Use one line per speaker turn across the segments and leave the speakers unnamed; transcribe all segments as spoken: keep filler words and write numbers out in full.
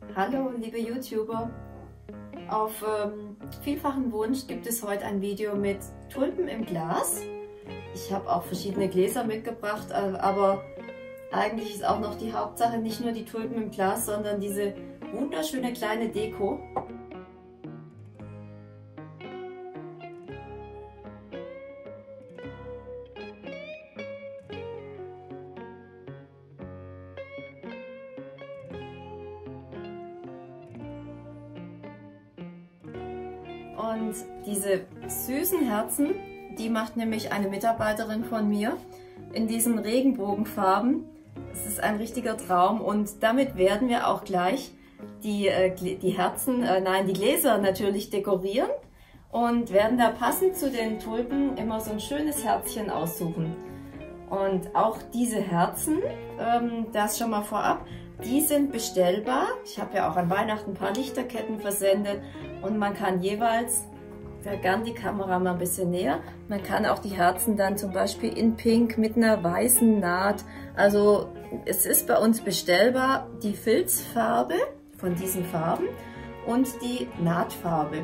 Hallo liebe YouTuber, auf ähm, vielfachen Wunsch gibt es heute ein Video mit Tulpen im Glas. Ich habe auch verschiedene Gläser mitgebracht, aber eigentlich ist auch noch die Hauptsache nicht nur die Tulpen im Glas, sondern diese wunderschöne kleine Deko. Und diese süßen Herzen, die macht nämlich eine Mitarbeiterin von mir in diesen Regenbogenfarben. Es ist ein richtiger Traum und damit werden wir auch gleich die, äh, die Herzen, äh, nein, die Gläser natürlich dekorieren und werden da passend zu den Tulpen immer so ein schönes Herzchen aussuchen. Und auch diese Herzen, ähm, das schon mal vorab, die sind bestellbar. Ich habe ja auch an Weihnachten ein paar Lichterketten versendet und man kann jeweils, ich gern die Kamera mal ein bisschen näher, man kann auch die Herzen dann zum Beispiel in Pink mit einer weißen Naht, also es ist bei uns bestellbar die Filzfarbe von diesen Farben und die Nahtfarbe.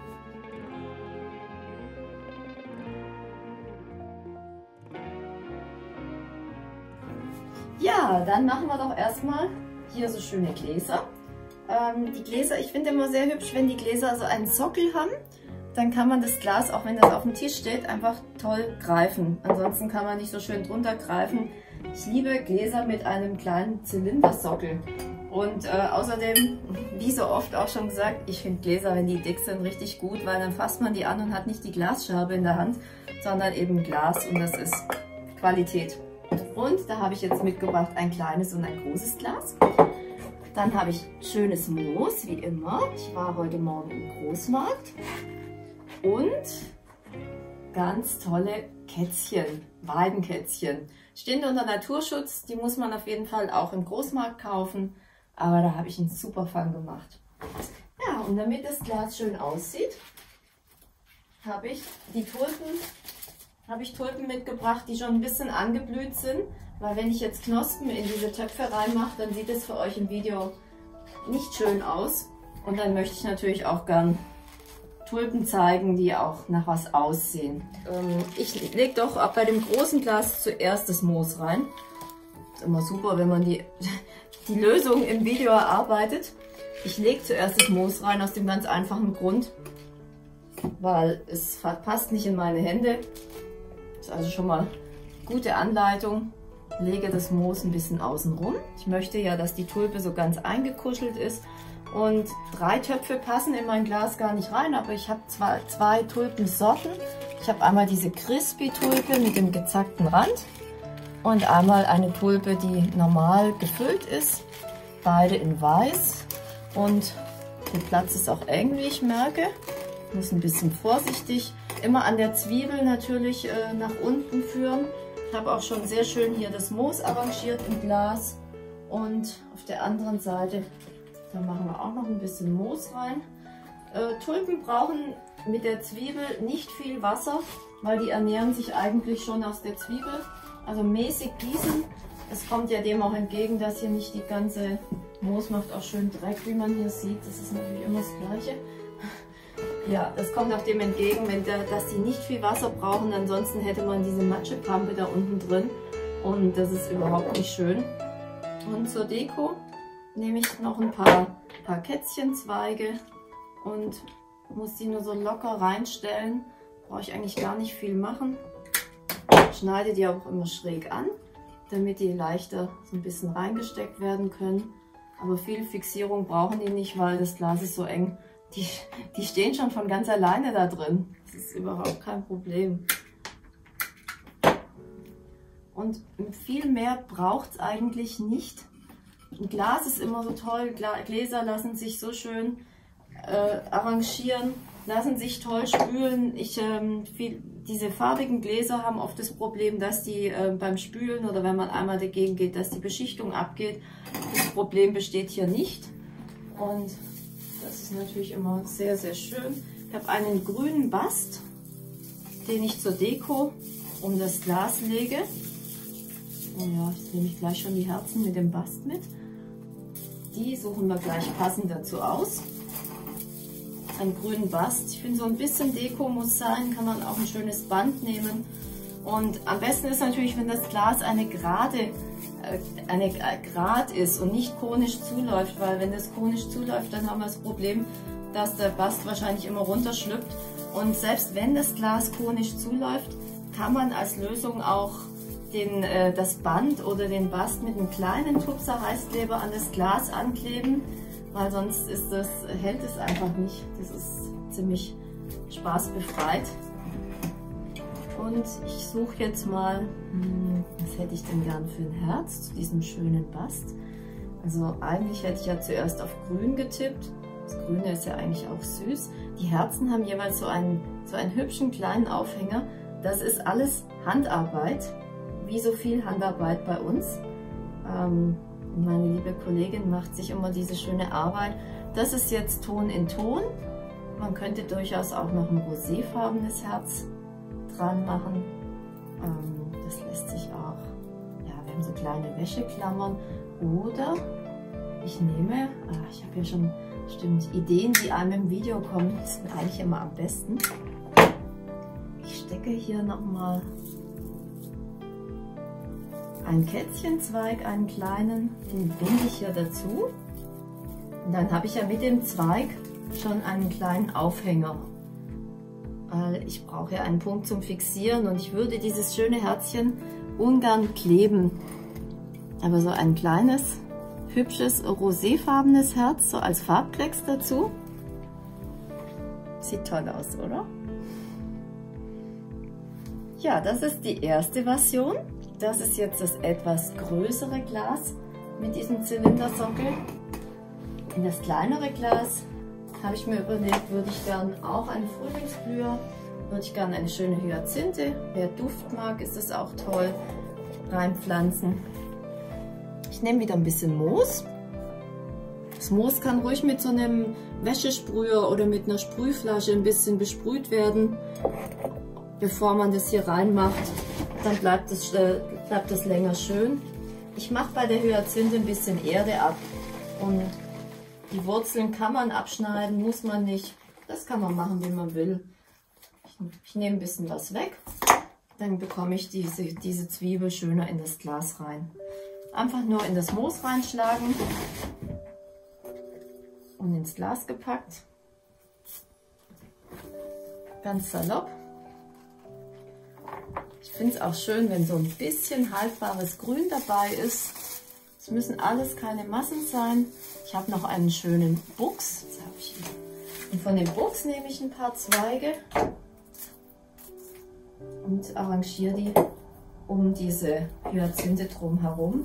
Ja, dann machen wir doch erstmal hier so schöne Gläser. Ähm, die Gläser, ich finde immer sehr hübsch, wenn die Gläser so einen Sockel haben. Dann kann man das Glas, auch wenn das auf dem Tisch steht, einfach toll greifen. Ansonsten kann man nicht so schön drunter greifen. Ich liebe Gläser mit einem kleinen Zylindersockel. Und äh, außerdem, wie so oft auch schon gesagt, ich finde Gläser, wenn die dick sind, richtig gut, weil dann fasst man die an und hat nicht die Glasscherbe in der Hand, sondern eben Glas und das ist Qualität. Und da habe ich jetzt mitgebracht ein kleines und ein großes Glas. Dann habe ich schönes Moos, wie immer. Ich war heute Morgen im Großmarkt. Und ganz tolle Kätzchen, Weidenkätzchen. Stehen unter Naturschutz, die muss man auf jeden Fall auch im Großmarkt kaufen. Aber da habe ich einen super Fang gemacht. Ja, und damit das Glas schön aussieht, habe ich die Tulpen habe ich Tulpen mitgebracht, die schon ein bisschen angeblüht sind, weil wenn ich jetzt Knospen in diese Töpfe reinmache, dann sieht es für euch im Video nicht schön aus. Und dann möchte ich natürlich auch gern Tulpen zeigen, die auch nach was aussehen. Ähm, ich lege doch auch bei dem großen Glas zuerst das Moos rein. Ist immer super, wenn man die, die Lösung im Video erarbeitet. Ich lege zuerst das Moos rein aus dem ganz einfachen Grund, weil es passt nicht in meine Hände. Ist also schon mal gute Anleitung. Lege das Moos ein bisschen außen rum. Ich möchte ja, dass die Tulpe so ganz eingekuschelt ist. Und drei Töpfe passen in mein Glas gar nicht rein, aber ich habe zwei, zwei Tulpensorten. Ich habe einmal diese Crispy-Tulpe mit dem gezackten Rand und einmal eine Tulpe, die normal gefüllt ist. Beide in weiß und der Platz ist auch eng, wie ich merke. Ich muss ein bisschen vorsichtig immer an der Zwiebel natürlich äh, nach unten führen. Ich habe auch schon sehr schön hier das Moos arrangiert im Glas und auf der anderen Seite, da machen wir auch noch ein bisschen Moos rein. Äh, Tulpen brauchen mit der Zwiebel nicht viel Wasser, weil die ernähren sich eigentlich schon aus der Zwiebel. Also mäßig gießen. Es kommt ja dem auch entgegen, dass hier nicht die ganze Moos macht auch schön Dreck, wie man hier sieht. Das ist natürlich immer das Gleiche. Ja, das kommt auch dem entgegen, wenn der, dass die nicht viel Wasser brauchen. Ansonsten hätte man diese Matschepampe da unten drin und das ist überhaupt nicht schön. Und zur Deko nehme ich noch ein paar, paar Kätzchenzweige und muss die nur so locker reinstellen. Brauche ich eigentlich gar nicht viel machen. Schneide die auch immer schräg an, damit die leichter so ein bisschen reingesteckt werden können. Aber viel Fixierung brauchen die nicht, weil das Glas ist so eng. Die, die stehen schon von ganz alleine da drin. Das ist überhaupt kein Problem. Und viel mehr braucht es eigentlich nicht. Ein Glas ist immer so toll. Gläser lassen sich so schön äh, arrangieren, lassen sich toll spülen. Ich, ähm, viel, diese farbigen Gläser haben oft das Problem, dass die äh, beim Spülen oder wenn man einmal dagegen geht, dass die Beschichtung abgeht. Das Problem besteht hier nicht. Und das ist natürlich immer sehr, sehr schön. Ich habe einen grünen Bast, den ich zur Deko um das Glas lege. Oh ja, jetzt nehme ich gleich schon die Herzen mit dem Bast mit. Die suchen wir gleich passend dazu aus. Einen grünen Bast. Ich finde, so ein bisschen Deko muss sein, kann man auch ein schönes Band nehmen. Und am besten ist natürlich, wenn das Glas eine gerade, eine Grad ist und nicht konisch zuläuft, weil wenn das konisch zuläuft, dann haben wir das Problem, dass der Bast wahrscheinlich immer runterschlüpft. Und selbst wenn das Glas konisch zuläuft, kann man als Lösung auch den, äh, das Band oder den Bast mit einem kleinen Tupser Heißkleber an das Glas ankleben, weil sonst ist das, hält es einfach nicht. Das ist ziemlich spaßbefreit. Und ich suche jetzt mal, hm, was hätte ich denn gern für ein Herz zu diesem schönen Bast. Also eigentlich hätte ich ja zuerst auf Grün getippt. Das Grüne ist ja eigentlich auch süß. Die Herzen haben jeweils so einen, so einen hübschen kleinen Aufhänger. Das ist alles Handarbeit, wie so viel Handarbeit bei uns. Ähm, meine liebe Kollegin macht sich immer diese schöne Arbeit. Das ist jetzt Ton in Ton. Man könnte durchaus auch noch ein roséfarbenes Herz dran machen. Ähm, das lässt sich auch, ja, wir haben so kleine Wäscheklammern. Oder ich nehme, ah, ich habe ja schon stimmt, Ideen, die einem im Video kommen, sind eigentlich immer am besten. Ich stecke hier nochmal einen Kätzchenzweig, einen kleinen, den binde ich hier dazu. Und dann habe ich ja mit dem Zweig schon einen kleinen Aufhänger. Weil ich brauche ja einen Punkt zum Fixieren und ich würde dieses schöne Herzchen ungern kleben. Aber so ein kleines, hübsches, roséfarbenes Herz, so als Farbklecks dazu. Sieht toll aus, oder? Ja, das ist die erste Version. Das ist jetzt das etwas größere Glas mit diesem Zylindersockel. In das kleinere Glas habe ich mir überlegt, würde ich gern auch einen Frühlingsblüher, würde ich gern eine schöne Hyazinthe. Wer Duft mag, ist das auch toll, reinpflanzen. Ich nehme wieder ein bisschen Moos. Das Moos kann ruhig mit so einem Wäschesprüher oder mit einer Sprühflasche ein bisschen besprüht werden, bevor man das hier reinmacht. Dann bleibt das, äh, bleibt das länger schön. Ich mache bei der Hyazinthe ein bisschen Erde ab. Und die Wurzeln kann man abschneiden, muss man nicht. Das kann man machen, wie man will. Ich, ich nehme ein bisschen was weg. Dann bekomme ich diese, diese Zwiebel schöner in das Glas rein. Einfach nur in das Moos reinschlagen und ins Glas gepackt. Ganz salopp. Ich finde es auch schön, wenn so ein bisschen haltbares Grün dabei ist. Es müssen alles keine Massen sein. Ich habe noch einen schönen Buchs. Das habe ich hier. Und von dem Buchs nehme ich ein paar Zweige und arrangiere die um diese Hyazinthe drumherum.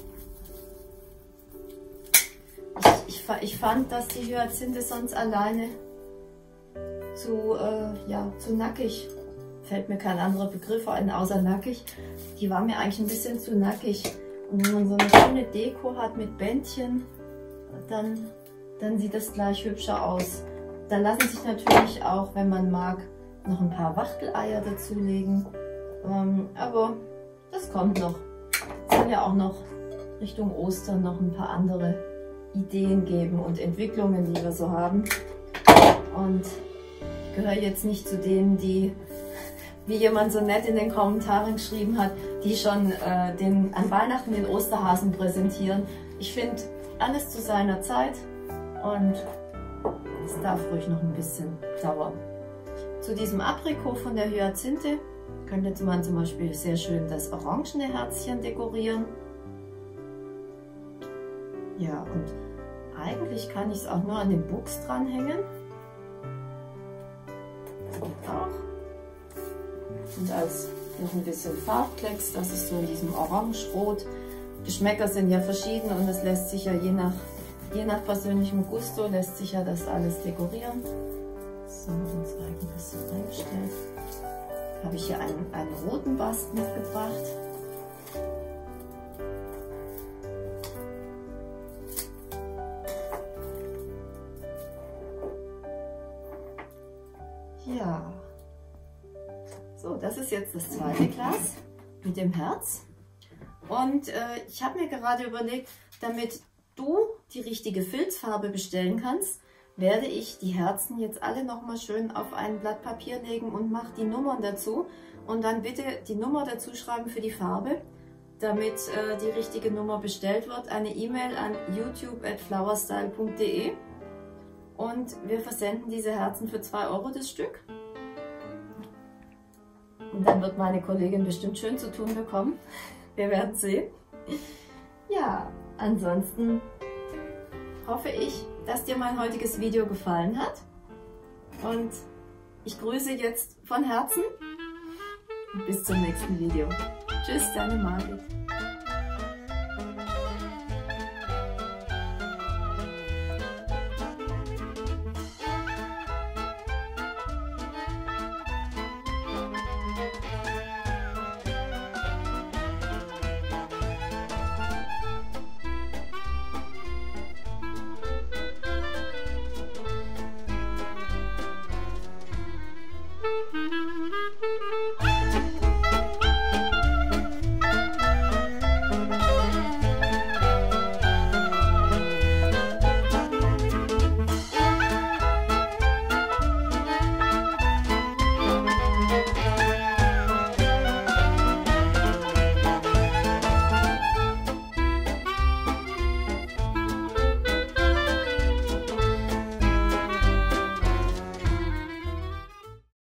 Ich, ich, ich fand, dass die Hyazinthe sonst alleine zu, äh, ja, zu nackig, fällt mir kein anderer Begriff ein, außer nackig. Die war mir eigentlich ein bisschen zu nackig. Und wenn man so eine schöne Deko hat mit Bändchen, dann, dann sieht das gleich hübscher aus. Da lassen sich natürlich auch, wenn man mag, noch ein paar Wachteleier dazulegen. Ähm, aber das kommt noch. Es soll ja auch noch Richtung Ostern noch ein paar andere Ideen geben und Entwicklungen, die wir so haben. Und ich gehöre jetzt nicht zu denen, die, wie jemand so nett in den Kommentaren geschrieben hat, die schon äh, den, an Weihnachten den Osterhasen präsentieren. Ich finde, alles zu seiner Zeit und es darf ruhig noch ein bisschen dauern. Zu diesem Aprikot von der Hyazinthe könnte man zum Beispiel sehr schön das orangene Herzchen dekorieren. Ja, und eigentlich kann ich es auch nur an den Buchs dranhängen. Das geht auch. Und als noch ein bisschen Farbklecks, das ist so in diesem Orange-Rot. Geschmäcker sind ja verschieden und es lässt sich ja je nach, je nach persönlichem Gusto lässt sich ja das alles dekorieren. So, den Zweig ein bisschen eingestellt. Habe ich hier einen, einen roten Bast mitgebracht. Ja, so, das ist jetzt das zweite Glas mit dem Herz. Und äh, ich habe mir gerade überlegt, damit du die richtige Filzfarbe bestellen kannst, werde ich die Herzen jetzt alle nochmal schön auf ein Blatt Papier legen und mache die Nummern dazu. Und dann bitte die Nummer dazu schreiben für die Farbe, damit äh, die richtige Nummer bestellt wird. Eine E-Mail an youtube at flowerstyle punkt de und wir versenden diese Herzen für zwei Euro das Stück. Und dann wird meine Kollegin bestimmt schön zu tun bekommen. Wir werden sehen. Ja, ansonsten hoffe ich, dass dir mein heutiges Video gefallen hat. Und ich grüße jetzt von Herzen. Bis zum nächsten Video. Tschüss, deine Margit.